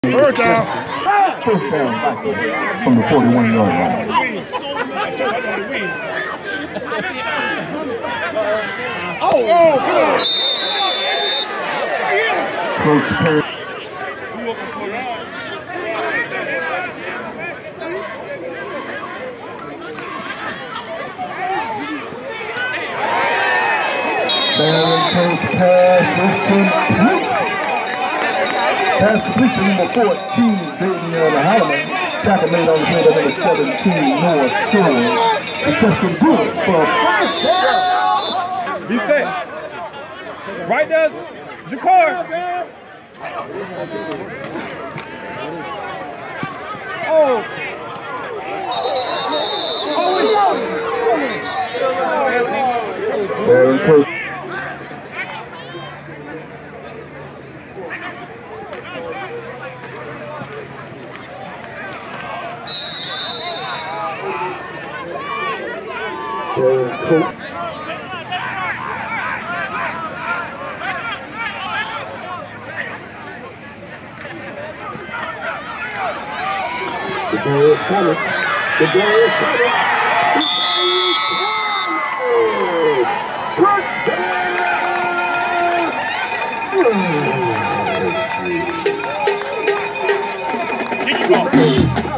Third down. First down from the 41-yard line. Oh, come on. Coach Perry. Barry Coach pass complete. Pass complete to number 14, Davion Holloman. Tackle made on the field of number 17, North Shore. Reception good for first down. Be set. Right there, Jakar. Oh. Barry Coach. The ball is coming. The ball is coming. Keep going.